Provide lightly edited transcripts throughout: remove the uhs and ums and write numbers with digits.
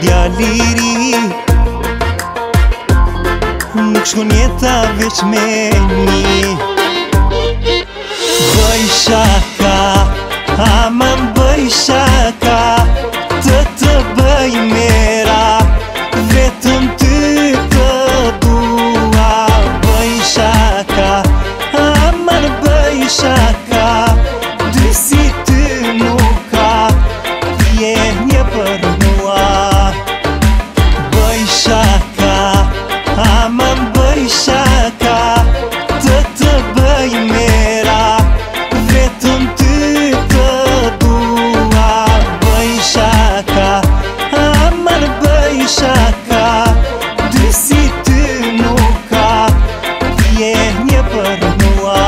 liri. Nuk shkon jeta veç me një. Bëj shaka, aman bëj shaka, të bëj mera, vetëm ty të dua. Bëj shaka, aman bëj shaka, dy si ty nuk ka, je një për mua. Bëj shaka, aman bëj shaka, të bëj mera, vetëm ty të dua. Bëj shaka, aman bëj shaka, dy si ty nuk ka, je një për mua.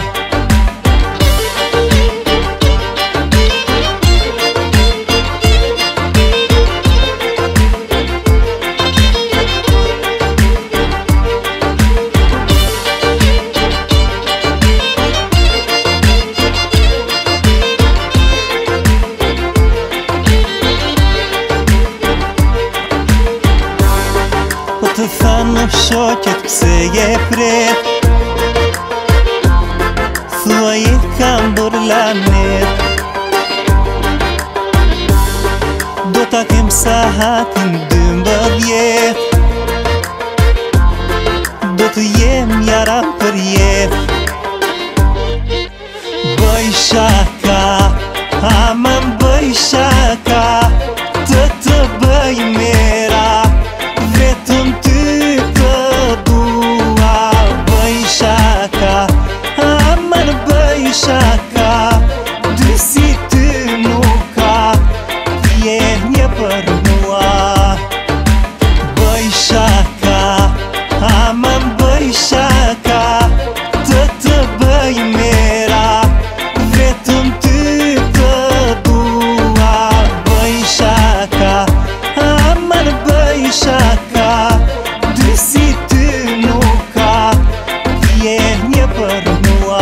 Po të thanë shoqet pse je pret, thua je kam burlanet. Do ta kem sahatin 12, do të jem jara për jet. Bëj shaka, aman bëj shaka, të bëj mera, vetëm ty të dua. Bëj shaka, aman bëj shaka, dy si ty nuk ka, je një për mua. Bëj shaka, aman bëj shaka, të bëj mera, vetëm ty të dua. Bëj shaka, aman bëj shaka, dy si ty nuk ka, je një për mua.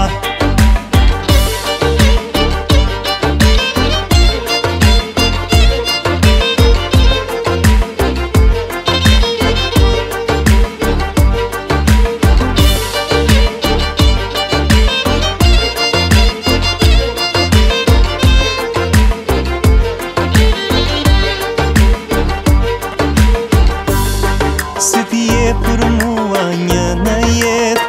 Se ti je për mua një në jet,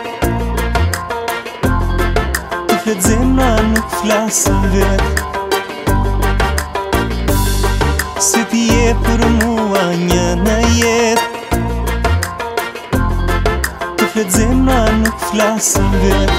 të flet zemra nuk flasë vet. Se ti je për mua një në jet, të flet zemra nuk flasë vet.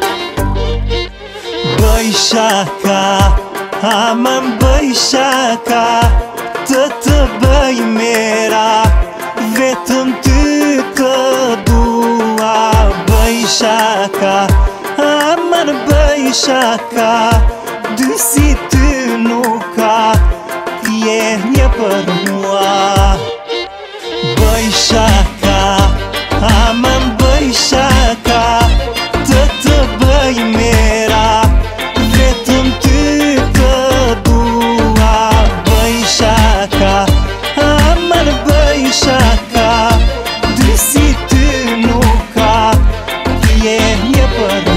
Bëj shaka, aman bëj shaka, të bëj mera, vetëm ty të dua. Bëj shaka, aman bëj shaka, dy si ty nuk ka, je një për mua. Bëj shaka, aman bëj shaka, të bëj mera, vetëm ty të dua. Bëj shaka, aman bëj shaka, dy si ty nuk ka, je një për